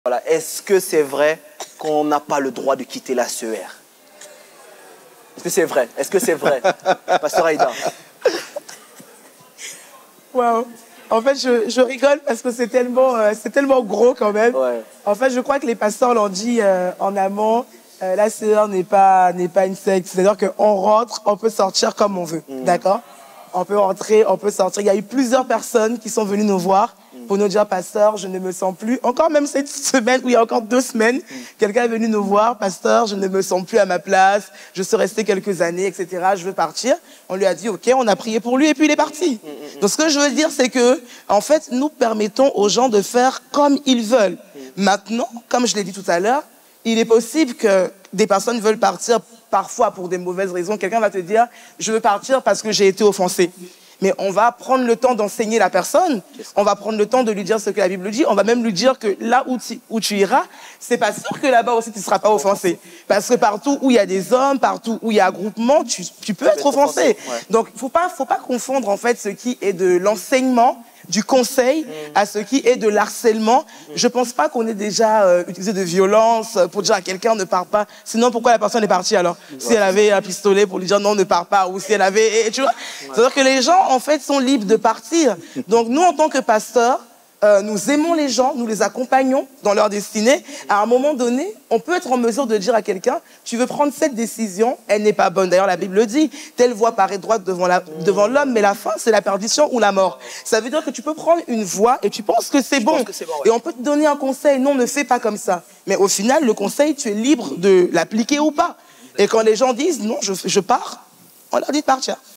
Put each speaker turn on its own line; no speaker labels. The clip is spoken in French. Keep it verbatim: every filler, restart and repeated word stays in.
Voilà. Est-ce que c'est vrai qu'on n'a pas le droit de quitter la C E R? Est-ce que c'est vrai? Est-ce que c'est vrai? Pasteur Aïda.
Waouh. En fait, je, je rigole parce que c'est tellement, euh, c'est tellement gros quand même.
Ouais.
En fait, je crois que les pasteurs l'ont dit euh, en amont. Euh, la C E R n'est pas, n'est pas une secte. C'est-à-dire qu'on rentre, on peut sortir comme on veut. Mmh. D'accord? On peut rentrer, on peut sortir. Il y a eu plusieurs personnes qui sont venues nous voir pour nous dire, pasteur, je ne me sens plus. Encore même cette semaine, où il y a encore deux semaines, mmh. quelqu'un est venu nous voir, pasteur, je ne me sens plus à ma place, je suis resté quelques années, et cetera. Je veux partir. On lui a dit, ok, on a prié pour lui et puis il est parti. Mmh. Donc ce que je veux dire, c'est que, en fait, nous permettons aux gens de faire comme ils veulent. Mmh. Maintenant, comme je l'ai dit tout à l'heure, il est possible que des personnes veulent partir parfois pour des mauvaises raisons. Quelqu'un va te dire, je veux partir parce que j'ai été offensé. Mais on va prendre le temps d'enseigner la personne. On va prendre le temps de lui dire ce que la Bible dit. On va même lui dire que là où tu, où tu iras, c'est pas sûr que là-bas aussi tu ne seras pas offensé. Parce que partout où il y a des hommes, partout où il y a un groupement, tu, tu peux être offensé. Ouais. Donc, il ne faut pas, faut pas confondre en fait ce qui est de l'enseignement, du conseil, mmh. à ce qui est de l'harcèlement. Mmh. Je ne pense pas qu'on ait déjà euh, utilisé de violence pour dire à quelqu'un ne part pas. Sinon, pourquoi la personne est partie alors? Ouais. Si elle avait un pistolet pour lui dire non, ne pars pas, ou si elle avait... Et, tu vois, ouais. C'est-à-dire que les gens, en fait, sont libres de partir. Donc, nous, en tant que pasteurs, euh, nous aimons les gens, nous les accompagnons dans leur destinée. À un moment donné, on peut être en mesure de dire à quelqu'un, tu veux prendre cette décision, elle n'est pas bonne. D'ailleurs, la Bible le dit, telle voie paraît droite devant la, devant l'homme, mais la fin, c'est la perdition ou la mort. Ça veut dire que tu peux prendre une voie et tu penses que c'est bon. bon ouais. Et on peut te donner un conseil, non, ne fais pas comme ça. Mais au final, le conseil, tu es libre de l'appliquer ou pas. Et quand les gens disent, non, je, je pars, on leur dit de partir.